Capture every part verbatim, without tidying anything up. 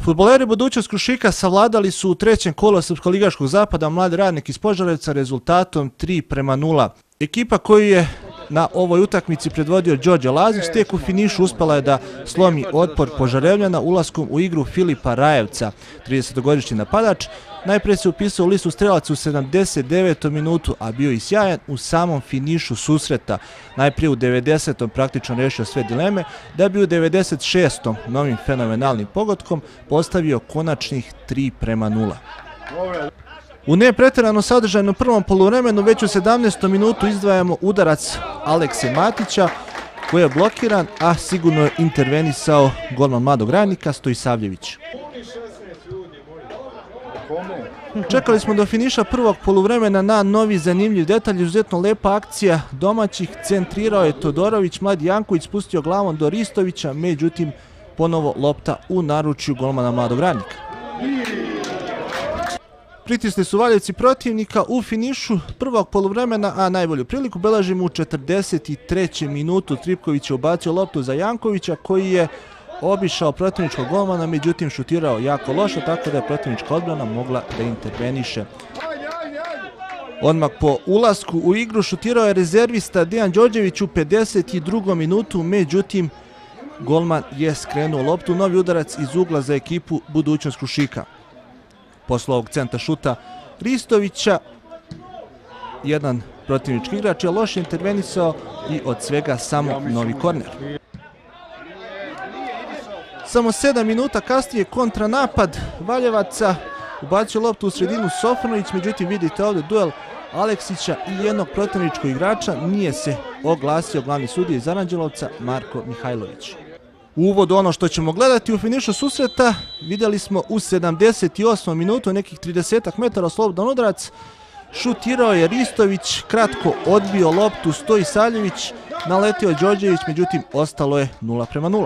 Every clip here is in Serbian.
Fudbaleri budućnost Krušika savladali su u trećem kolu Srpsko-ligaškog zapada Mladi Radnik iz Požarevca rezultatom tri prema nula. Ekipa koju je na ovoj utakmici predvodio Đorđe Lazić tek u finišu uspela je da slomi otpor Požarevljana ulaskom u igru Filipa Rajevca. tridesetogodišnji napadač najpre se upisao u listu strelaca u sedamdeset devetom minutu, a bio i sjajan u samom finišu susreta. Najprije u devedesetom praktično rešio sve dileme, da bi u devedeset šestom novim fenomenalnim pogodkom postavio konačnih tri prema nula. U nepretjerano sadržajnom prvom poluvremenu već u sedamnaestom minutu izdvajamo udarac Alekse Matića koji je blokiran, a sigurno je intervenisao golman Mladog Radnika Stojisavljević. Čekali smo do finiša prvog poluvremena na novi zanimljiv detalj, izuzetno lepa akcija domaćih, centrirao je Todorović, Mladi Janković spustio glavom do Ristovića, međutim ponovo lopta u naručju golmana Mladog Radnika. Pritisli su Valjevci protivnika u finišu prvog poluvremena, a najbolju priliku beležimo u četrdeset trećem minutu. Tripković je ubacio loptu za Jankovića koji je obišao protivničkog golmana, međutim šutirao jako loše, tako da je protivnička odbrana mogla da interveniše. Odmah po ulasku u igru šutirao je rezervista Dejan Đorđević u pedeset drugom minutu, međutim golman je skrenuo loptu. Novi udarac iz ugla za ekipu budućnost Krušika. Posle ovog centa šuta Ristovića, jedan protivnički igrač je loše intervenisao i od svega samo novi korner. Samo sedam minuta kasnije kontranapad Valjevaca, ubacio loptu u sredinu Sofronić, međutim vidite ovdje duel Aleksića i jednog protivničkog igrača, nije se oglasio glavni sudija iz Aranđelovca Marko Mihajlović. U uvodu ono što ćemo gledati u finišu susreta vidjeli smo u sedamdeset osmom minutu nekih tridesetak metara slobodan udarac, šutirao je Ristović, kratko odbio loptu Stojisavljević, naletio Đorđević, međutim ostalo je nula prema nula.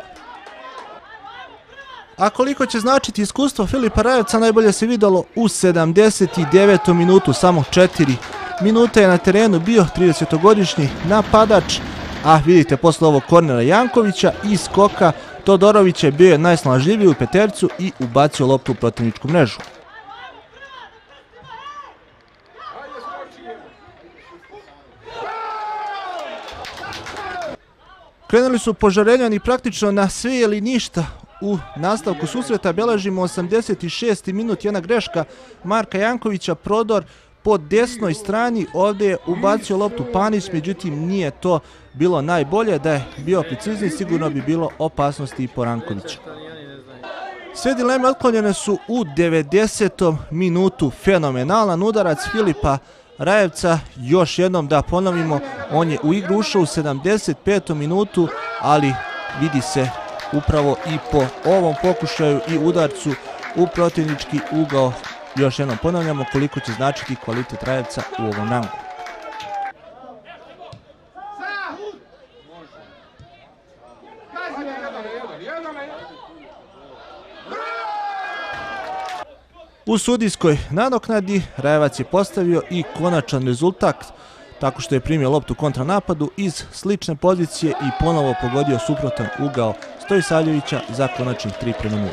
A koliko će značiti iskustvo Filipa Rajevca najbolje se vidjelo u sedamdeset devetom minutu, samo četiri minuta je na terenu bio tridesetogodišnji napadač, a vidite posle ovog kornera Jankovića i skoka Todorovića bio je najsnažljiviji u petercu i ubacio loptu u protivničku mrežu. Krenuli su Požarevljani praktično na sve ili ništa. U nastavku susreta beležimo osamdeset šesti minut, jedna greška Marka Jankovića, prodor po desnoj strani, ovdje je ubacio loptu Panić, međutim nije to bilo najbolje, da je bio precizniji sigurno bi bilo opasnosti i po Rankovića. Sve dileme otklonjene su u devedesetom minutu, fenomenalan udarac Filipa Rajevca, još jednom da ponovimo, on je u igru ušao u sedamdeset petom minutu, ali vidi se upravo i po ovom pokušaju i udarcu u protivnički ugao. Još jednom ponavljamo koliko će značiti kvalitet Rajevca u ovom rangu. U sudijskoj nadoknadi Rajevac je postavio i konačan rezultat tako što je primio loptu kontranapadu iz slične pozicije i ponovo pogodio suprotan ugao Stojisavljevića za konačnih tri prema nula.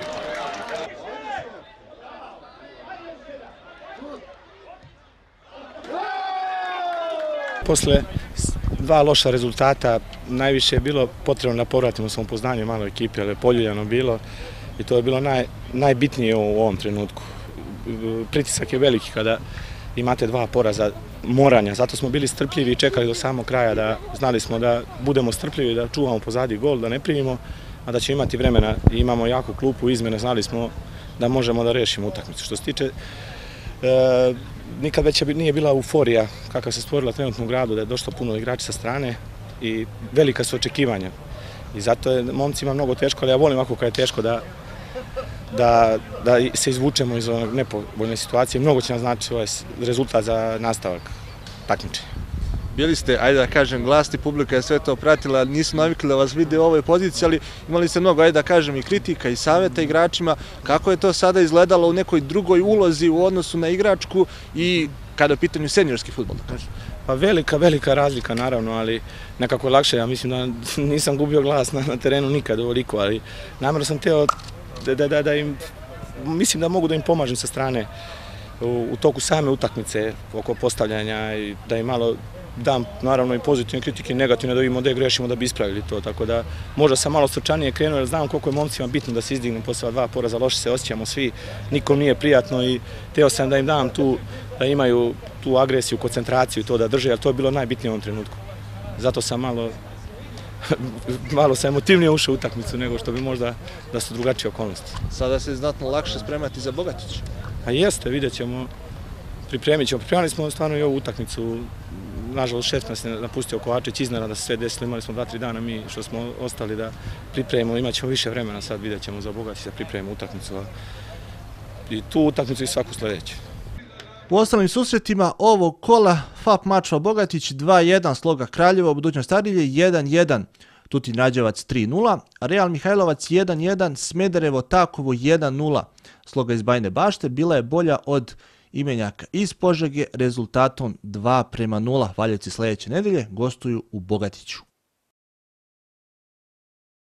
Posle dva loša rezultata najviše je bilo potrebno da povratimo samopouzdanje maloj ekipi, ali je poljuljano bilo i to je bilo naj, najbitnije u ovom trenutku. Pritisak je veliki kada imate dva poraza moranja, zato smo bili strpljivi i čekali do samog kraja, da znali smo da budemo strpljivi, da čuvamo pozadi gol, da ne primimo, a da ćemo imati vremena i imamo jaku klupu izmene, znali smo da možemo da rešimo utakmicu. Što se tiče, e, nikad već nije bila euforija kakva se stvorila trenutno u gradu, da je došlo puno igrača sa strane i velika su očekivanja. I zato je momcima mnogo teško, ali ja volim ovako kada je teško da Da, da se izvučemo iz onog nepovoljne situacije. Mnogo će nam znači ovaj rezultat za nastavak takmičenja. Bili ste, ajde da kažem, glasni, publika je sve to pratila, nisu navikli da vas vide u ovoj poziciji, ali imali ste mnogo, ajde da kažem, i kritika i savjeta igračima. Kako je to sada izgledalo u nekoj drugoj ulozi u odnosu na igračku i kada je u pitanju seniorski fudbal, da kažem? Pa velika, velika razlika naravno, ali nekako je lakše. Ja mislim da nisam gubio glas na, na terenu nikad ovoliko, ali namjerno sam teo Da, da, da im mislim da mogu da im pomažem sa strane u, u toku same utakmice oko postavljanja i da im malo dam naravno i pozitivne kritike i negativne da vidimo gde grešimo da bi ispravili to, tako da možda sam malo srčanije krenuo jer znam koliko je momcima bitno da se izdignem posle dva poraza, loše se osjećamo svi, nikom nije prijatno i teo sam da im dam tu, da imaju tu agresiju, koncentraciju i to da drže, jer to je bilo najbitnije u ovom trenutku. Zato sam malo malo sam emotivnije ušao u utakmicu nego što bi možda da su drugačije okolnosti. Sada se znatno lakše spremati za Bogatić. A jeste, vidjet ćemo, pripremit ćemo. Pripremili smo stvarno i ovu utakmicu. Nažalost, šef nas je napustio Kovačić, iznenada se sve desilo, imali smo dva, tri dana mi što smo ostali da pripremimo, imat ćemo više vremena sad, vidjet ćemo za Bogatić da pripremimo utakmicu. I tu utakmicu i svaku sljedeću. U ostalim susretima ovog kola F A P Mačva Bogatić dva jedan, Sloga Kraljevo, Budućnost Arilje jedan jedan, Tutin Rađevac tri nula, Real Mihajlovac jedan jedan, Smederevo Takovo jedan nula. Sloga iz Bajine Bašte bila je bolja od imenjaka iz Požege rezultatom dva prema nula. Valjevci sljedeće nedelje gostuju u Bogatiću.